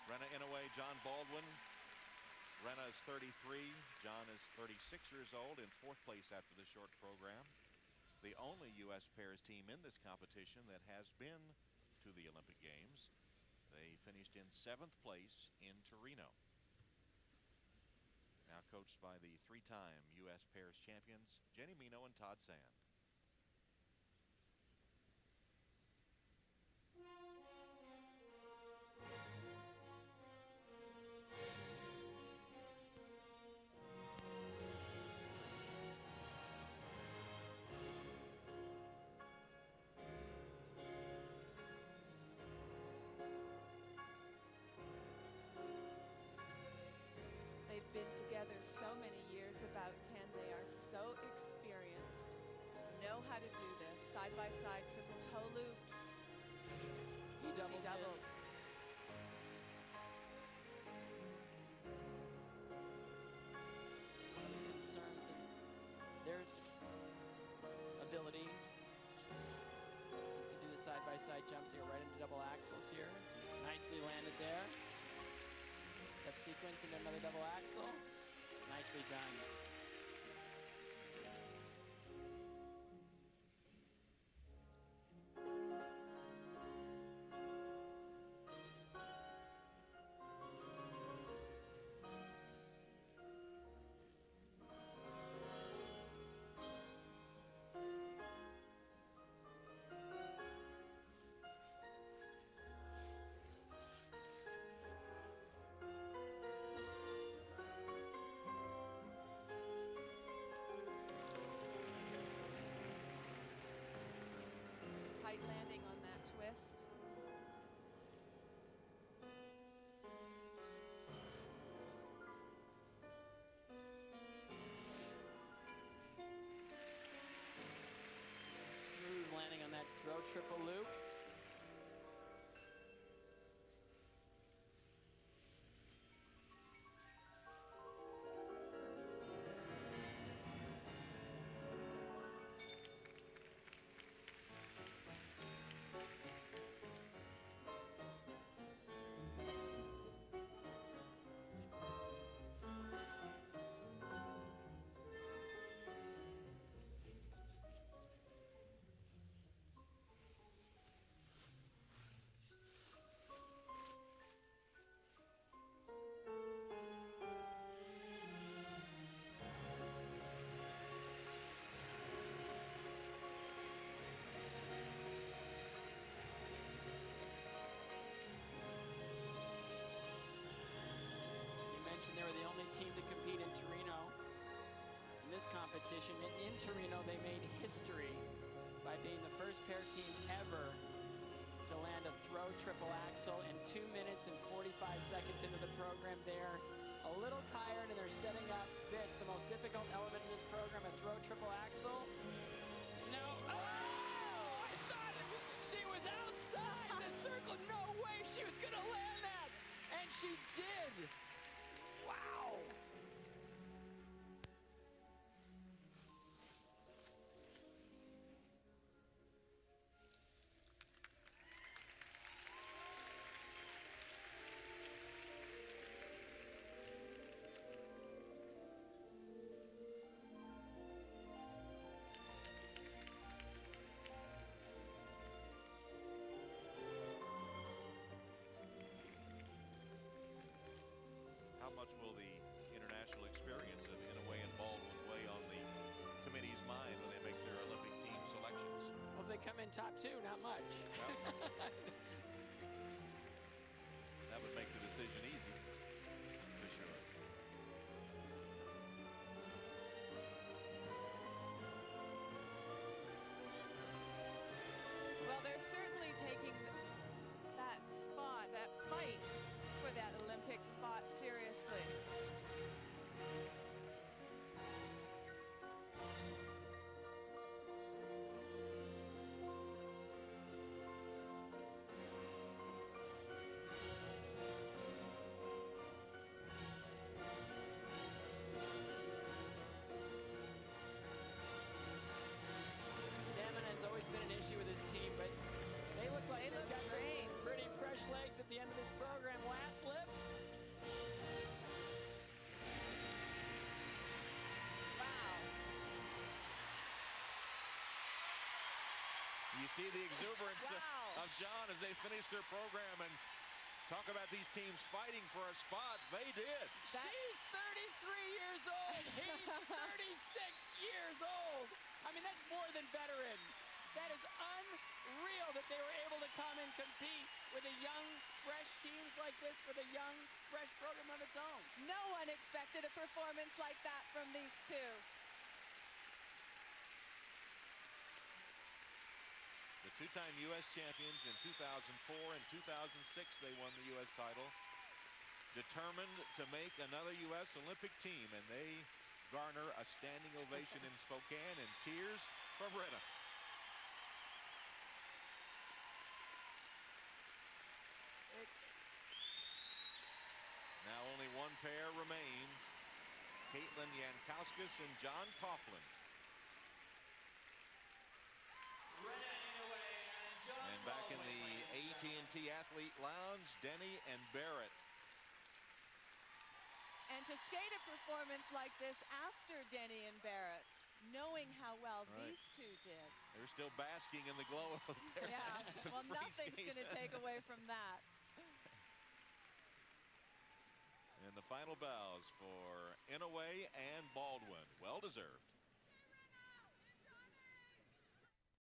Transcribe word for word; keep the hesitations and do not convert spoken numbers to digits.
Brenna Inouye, John Baldwin. Brenna is thirty-three. John is thirty-six years old, in fourth place after the short program. The only U S pairs team in this competition that has been to the Olympic Games. They finished in seventh place in Torino. Now coached by the three-time U S pairs champions, Jenny Mino and Todd Sand. They've been together so many years, about ten. They are so experienced, know how to do this. Side by side, triple toe loops. He doubled. He doubled. Other concerns in their ability is to do the side by side jumps here, right into double axels here. Nicely landed there. Step sequence into another double axel. Nicely done. Tight landing on that twist. Smooth landing on that throw triple loop. They were the only team to compete in Torino in this competition. And in Torino, they made history by being the first pair team ever to land a throw triple axel in two minutes and forty-five seconds into the program. They're a little tired, and they're setting up this, the most difficult element in this program, a throw triple axel. No, oh, I thought she was outside the circle. No way she was gonna land that, and she did. Wow. How much will the international experience of Inouye and Baldwin weigh on the committee's mind when they make their Olympic team selections? Well, if they come in top two, not much. Well, that would make the decision easy, for sure. Well, they're certainly taking that spot, that fight for that Olympic spot seriously. Stamina has always been an issue with this team, but they look like They they've look got trained. some pretty fresh legs at the end of this program. Last lip. You see the exuberance Wow. of John as they finish their program, and talk about these teams fighting for a spot. They did. That- She's thirty-three years old. He's thirty-six years old. I mean, that's more than veteran. That is unreal that they were able to come and compete with a young, fresh teams like this, with a young, fresh program of its own. No one expected a performance like that from these two. The two-time U S champions in two thousand four and two thousand six, they won the U S title. Determined to make another U S Olympic team, and they garner a standing ovation in Spokane, and tears from Brenna. It, Now only one pair remains, Caitlin Jankowskis and John Coughlin. And back in the A T and T Athlete Lounge, Denny and Barrett. and to skate a performance like this after Denny and Barrett's, knowing how well Right. these two did. They're still basking in the glow of their Yeah, well, free nothing's skate. going to take away from that. And the final bows for Inouye and Baldwin. Well deserved.